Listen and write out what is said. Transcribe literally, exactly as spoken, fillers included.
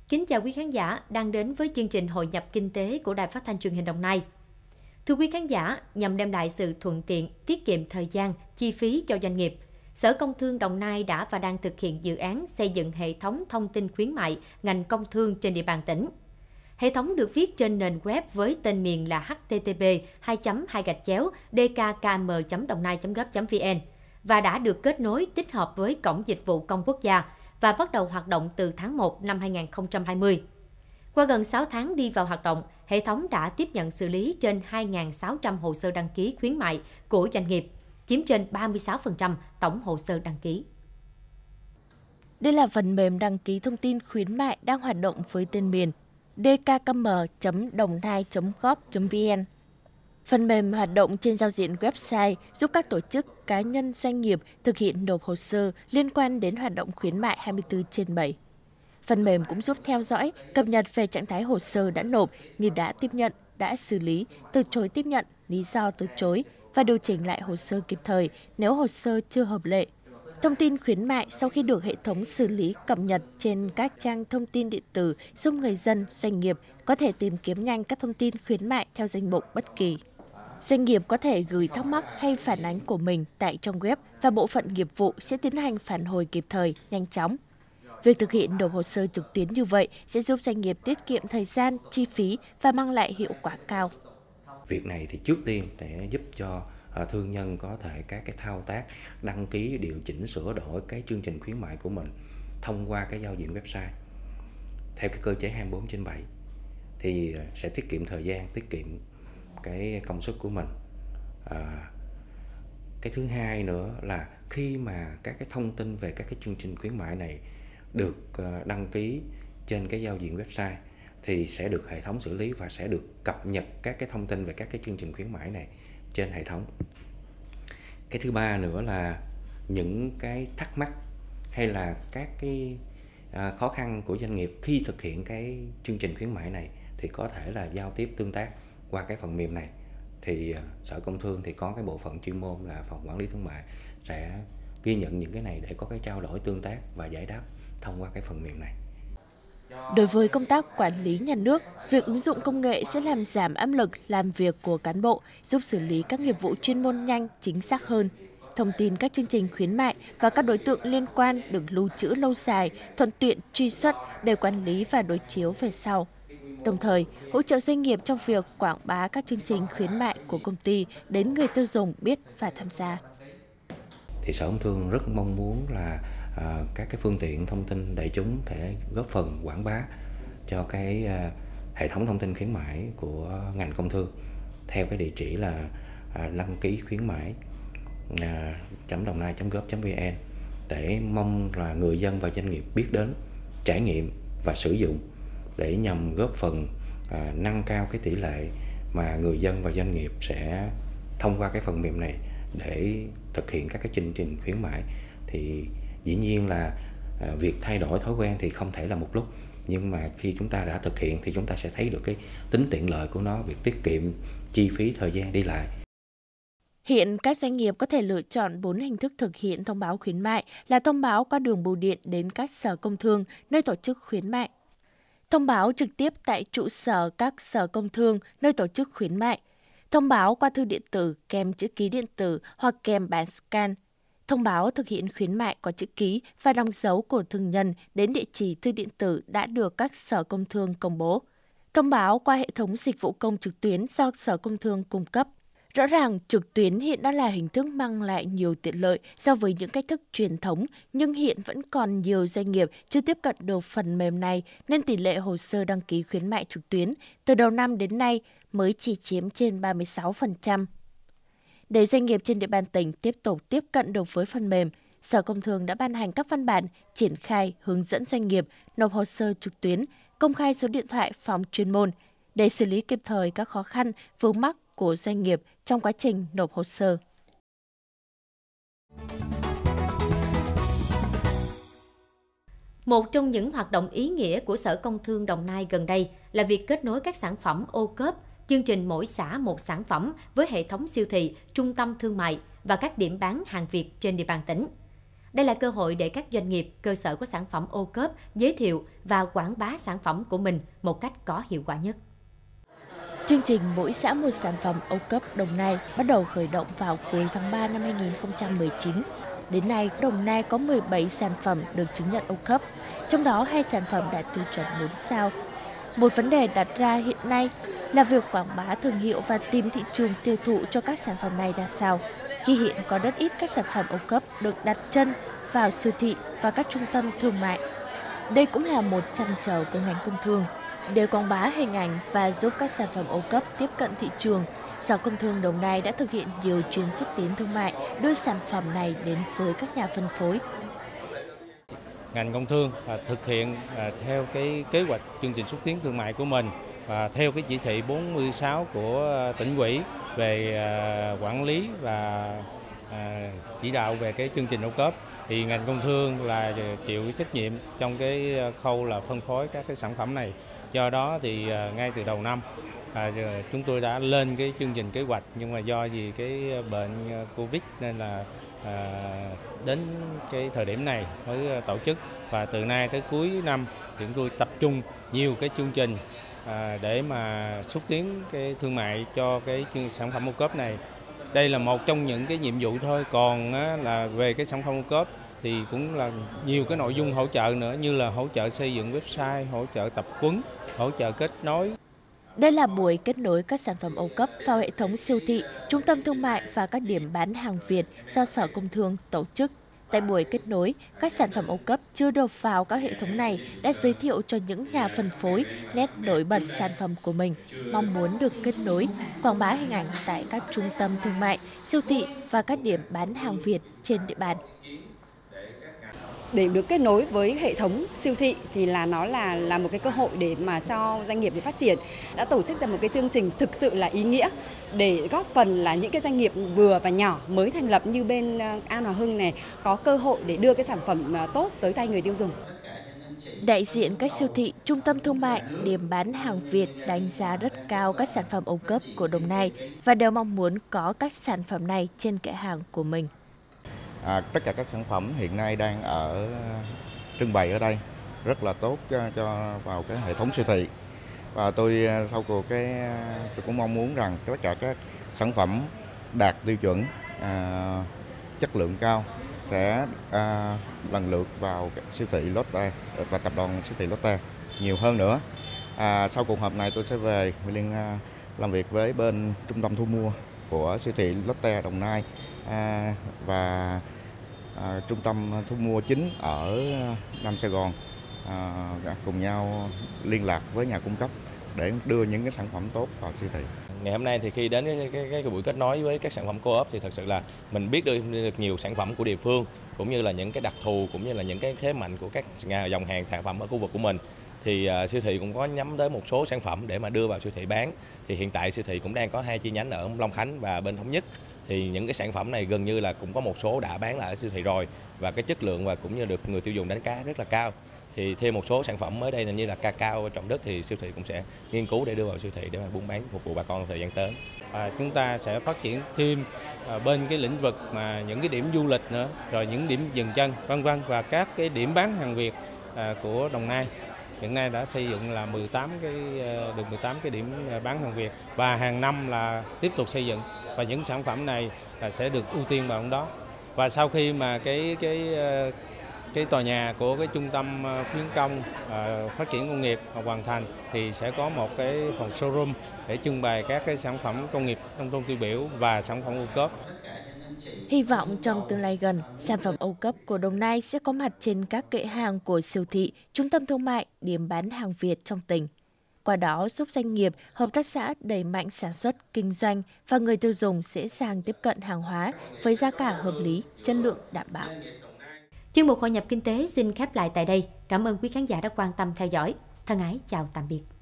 Kính chào quý khán giả đang đến với chương trình Hội nhập Kinh tế của Đài Phát thanh Truyền hình Đồng Nai. Thưa quý khán giả, nhằm đem lại sự thuận tiện, tiết kiệm thời gian, chi phí cho doanh nghiệp, Sở Công Thương Đồng Nai đã và đang thực hiện dự án xây dựng hệ thống thông tin khuyến mại ngành công thương trên địa bàn tỉnh. Hệ thống được viết trên nền web với tên miền là h t t p hai chấm hai gạch chéo d k k m chấm dongnai chấm gov chấm v n và đã được kết nối tích hợp với Cổng Dịch vụ Công Quốc gia và bắt đầu hoạt động từ tháng một năm hai nghìn không trăm hai mươi. Qua gần sáu tháng đi vào hoạt động, hệ thống đã tiếp nhận xử lý trên hai nghìn sáu trăm hồ sơ đăng ký khuyến mại của doanh nghiệp, chiếm trên ba mươi sáu phần trăm tổng hồ sơ đăng ký. Đây là phần mềm đăng ký thông tin khuyến mại đang hoạt động với tên miền d k k m chấm dongnai chấm gov chấm v n. Phần mềm hoạt động trên giao diện website giúp các tổ chức, cá nhân, doanh nghiệp thực hiện nộp hồ sơ liên quan đến hoạt động khuyến mại hai mươi tư trên bảy. Phần mềm cũng giúp theo dõi, cập nhật về trạng thái hồ sơ đã nộp như đã tiếp nhận, đã xử lý, từ chối tiếp nhận, lý do từ chối và điều chỉnh lại hồ sơ kịp thời nếu hồ sơ chưa hợp lệ. Thông tin khuyến mại sau khi được hệ thống xử lý cập nhật trên các trang thông tin điện tử giúp người dân, doanh nghiệp có thể tìm kiếm nhanh các thông tin khuyến mại theo danh mục bất kỳ. Doanh nghiệp có thể gửi thắc mắc hay phản ánh của mình tại trong web và bộ phận nghiệp vụ sẽ tiến hành phản hồi kịp thời, nhanh chóng. Việc thực hiện nộp hồ sơ trực tuyến như vậy sẽ giúp doanh nghiệp tiết kiệm thời gian, chi phí và mang lại hiệu quả cao. Việc này thì trước tiên để giúp cho thương nhân có thể các cái thao tác đăng ký, điều chỉnh, sửa đổi cái chương trình khuyến mại của mình thông qua cái giao diện website theo cái cơ chế hai mươi bốn trên bảy thì sẽ tiết kiệm thời gian, tiết kiệm cái công sức của mình. À, cái thứ hai nữa là khi mà các cái thông tin về các cái chương trình khuyến mại này được đăng ký trên cái giao diện website thì sẽ được hệ thống xử lý và sẽ được cập nhật các cái thông tin về các cái chương trình khuyến mãi này trên hệ thống. Cái thứ ba nữa là những cái thắc mắc hay là các cái à, khó khăn của doanh nghiệp khi thực hiện cái chương trình khuyến mại này thì có thể là giao tiếp tương tác qua cái phần mềm này. Thì à, Sở Công Thương thì có cái bộ phận chuyên môn là phòng quản lý thương mại sẽ ghi nhận những cái này để có cái trao đổi tương tác và giải đáp thông qua cái phần mềm này. Đối với công tác quản lý nhà nước, việc ứng dụng công nghệ sẽ làm giảm áp lực làm việc của cán bộ, giúp xử lý các nghiệp vụ chuyên môn nhanh, chính xác hơn. Thông tin các chương trình khuyến mại và các đối tượng liên quan được lưu trữ lâu dài, thuận tiện truy xuất để quản lý và đối chiếu về sau. Đồng thời, hỗ trợ doanh nghiệp trong việc quảng bá các chương trình khuyến mại của công ty đến người tiêu dùng biết và tham gia. Thì Sở Công Thương rất mong muốn là À, các cái phương tiện thông tin đại chúng thể góp phần quảng bá cho cái à, hệ thống thông tin khuyến mãi của ngành công thương theo cái địa chỉ là à, đăng ký khuyến mãi à, chấm dongnai chấm gov chấm vn để mong là người dân và doanh nghiệp biết đến, trải nghiệm và sử dụng để nhằm góp phần à, nâng cao cái tỷ lệ mà người dân và doanh nghiệp sẽ thông qua cái phần mềm này để thực hiện các cái chương trình khuyến mại. Thì dĩ nhiên là à, việc thay đổi thói quen thì không thể là một lúc, nhưng mà khi chúng ta đã thực hiện thì chúng ta sẽ thấy được cái tính tiện lợi của nó, việc tiết kiệm chi phí thời gian đi lại. Hiện các doanh nghiệp có thể lựa chọn bốn hình thức thực hiện thông báo khuyến mại là thông báo qua đường bưu điện đến các sở công thương nơi tổ chức khuyến mại, thông báo trực tiếp tại trụ sở các sở công thương nơi tổ chức khuyến mại, thông báo qua thư điện tử kèm chữ ký điện tử hoặc kèm bản scan, thông báo thực hiện khuyến mại có chữ ký và đóng dấu của thương nhân đến địa chỉ thư điện tử đã được các sở công thương công bố, thông báo qua hệ thống dịch vụ công trực tuyến do Sở Công Thương cung cấp. Rõ ràng, trực tuyến hiện đã là hình thức mang lại nhiều tiện lợi so với những cách thức truyền thống, nhưng hiện vẫn còn nhiều doanh nghiệp chưa tiếp cận được phần mềm này nên tỷ lệ hồ sơ đăng ký khuyến mại trực tuyến từ đầu năm đến nay mới chỉ chiếm trên ba mươi sáu phần trăm. Để doanh nghiệp trên địa bàn tỉnh tiếp tục tiếp cận được với phần mềm, Sở Công Thương đã ban hành các văn bản triển khai hướng dẫn doanh nghiệp nộp hồ sơ trực tuyến, công khai số điện thoại phòng chuyên môn để xử lý kịp thời các khó khăn vướng mắc của doanh nghiệp trong quá trình nộp hồ sơ. Một trong những hoạt động ý nghĩa của Sở Công Thương Đồng Nai gần đây là việc kết nối các sản phẩm ô cốp, chương trình mỗi xã một sản phẩm với hệ thống siêu thị, trung tâm thương mại và các điểm bán hàng Việt trên địa bàn tỉnh. Đây là cơ hội để các doanh nghiệp, cơ sở có sản phẩm ô cốp giới thiệu và quảng bá sản phẩm của mình một cách có hiệu quả nhất. Chương trình Mỗi xã một sản phẩm ô cốp Đồng Nai bắt đầu khởi động vào cuối tháng ba năm hai nghìn không trăm mười chín. Đến nay, Đồng Nai có mười bảy sản phẩm được chứng nhận ô cốp, trong đó hai sản phẩm đạt tiêu chuẩn bốn sao. Một vấn đề đặt ra hiện nay là việc quảng bá thương hiệu và tìm thị trường tiêu thụ cho các sản phẩm này ra sao, khi hiện có rất ít các sản phẩm ô cốp được đặt chân vào siêu thị và các trung tâm thương mại. Đây cũng là một trăn trở của ngành công thương. Để quảng bá hình ảnh và giúp các sản phẩm ô cốp tiếp cận thị trường, Sở Công Thương Đồng Nai đã thực hiện nhiều chuyến xúc tiến thương mại đưa sản phẩm này đến với các nhà phân phối. Ngành công thương thực hiện theo cái kế hoạch chương trình xúc tiến thương mại của mình và theo cái chỉ thị bốn mươi sáu của tỉnh ủy về quản lý và chỉ đạo về cái chương trình ô cốp, thì ngành công thương là chịu trách nhiệm trong cái khâu là phân phối các cái sản phẩm này. Do đó thì ngay từ đầu năm à, chúng tôi đã lên cái chương trình kế hoạch, nhưng mà do vì cái bệnh Covid nên là à, đến cái thời điểm này mới tổ chức, và từ nay tới cuối năm thì chúng tôi tập trung nhiều cái chương trình à, để mà xúc tiến cái thương mại cho cái sản phẩm ô cốp này. Đây là một trong những cái nhiệm vụ thôi, còn á, là về cái sản phẩm ô cốp thì cũng là nhiều cái nội dung hỗ trợ nữa, như là hỗ trợ xây dựng website, hỗ trợ tập huấn, hỗ trợ kết nối. Đây là buổi kết nối các sản phẩm ô cốp vào hệ thống siêu thị, trung tâm thương mại và các điểm bán hàng Việt do Sở Công Thương tổ chức. Tại buổi kết nối, các sản phẩm ô cốp chưa được vào các hệ thống này đã giới thiệu cho những nhà phân phối nét nổi bật sản phẩm của mình, mong muốn được kết nối, quảng bá hình ảnh tại các trung tâm thương mại, siêu thị và các điểm bán hàng Việt trên địa bàn. Để được kết nối với hệ thống siêu thị thì là nó là là một cái cơ hội để mà cho doanh nghiệp để phát triển. Đã tổ chức ra một cái chương trình thực sự là ý nghĩa để góp phần là những cái doanh nghiệp vừa và nhỏ mới thành lập như bên An Hòa Hưng này có cơ hội để đưa cái sản phẩm tốt tới tay người tiêu dùng. Đại diện các siêu thị, trung tâm thương mại, điểm bán hàng Việt đánh giá rất cao các sản phẩm ô cốp của Đồng Nai và đều mong muốn có các sản phẩm này trên kệ hàng của mình. À, tất cả các sản phẩm hiện nay đang ở trưng bày ở đây rất là tốt cho, cho vào cái hệ thống siêu thị, và tôi sau cuộc cái tôi cũng mong muốn rằng tất cả các sản phẩm đạt tiêu chuẩn à, chất lượng cao sẽ à, lần lượt vào siêu thị Lotte và tập đoàn siêu thị Lotte nhiều hơn nữa. À, sau cuộc họp này tôi sẽ về liên à, làm việc với bên trung tâm thu mua của siêu thị Lotte Đồng Nai à, và à, trung tâm thu mua chính ở Nam Sài Gòn à, cùng nhau liên lạc với nhà cung cấp để đưa những cái sản phẩm tốt vào siêu thị. Ngày hôm nay thì khi đến cái, cái, cái buổi kết nối với các sản phẩm co-op thì thật sự là mình biết được, được nhiều sản phẩm của địa phương, cũng như là những cái đặc thù, cũng như là những cái thế mạnh của các dòng hàng sản phẩm ở khu vực của mình. Thì uh, siêu thị cũng có nhắm tới một số sản phẩm để mà đưa vào siêu thị bán. Thì hiện tại siêu thị cũng đang có hai chi nhánh ở Long Khánh và bên Thống Nhất. Thì những cái sản phẩm này gần như là cũng có một số đã bán lại ở siêu thị rồi, và cái chất lượng và cũng như được người tiêu dùng đánh giá rất là cao. Thì thêm một số sản phẩm mới đây là như là cacao trọng đức thì siêu thị cũng sẽ nghiên cứu để đưa vào siêu thị để mà buôn bán phục vụ bà con thời gian tới. À, chúng ta sẽ phát triển thêm à, bên cái lĩnh vực mà những cái điểm du lịch nữa, rồi những điểm dừng chân vân vân, và các cái điểm bán hàng Việt à, của Đồng Nai. Hiện nay đã xây dựng là mười tám cái được mười tám cái điểm bán hàng Việt, và hàng năm là tiếp tục xây dựng, và những sản phẩm này là sẽ được ưu tiên vào đó. Và sau khi mà cái cái cái tòa nhà của cái trung tâm khuyến công uh, phát triển công nghiệp hoàn thành thì sẽ có một cái phòng showroom để trưng bày các cái sản phẩm công nghiệp nông thôn tiêu biểu và sản phẩm ô cốp. Hy vọng trong tương lai gần, sản phẩm ô cốp của Đồng Nai sẽ có mặt trên các kệ hàng của siêu thị, trung tâm thương mại, điểm bán hàng Việt trong tỉnh. Qua đó giúp doanh nghiệp, hợp tác xã đẩy mạnh sản xuất, kinh doanh và người tiêu dùng dễ dàng tiếp cận hàng hóa với giá cả hợp lý, chất lượng đảm bảo. Chuyên mục Hội nhập Kinh tế xin khép lại tại đây. Cảm ơn quý khán giả đã quan tâm theo dõi. Thân ái chào tạm biệt.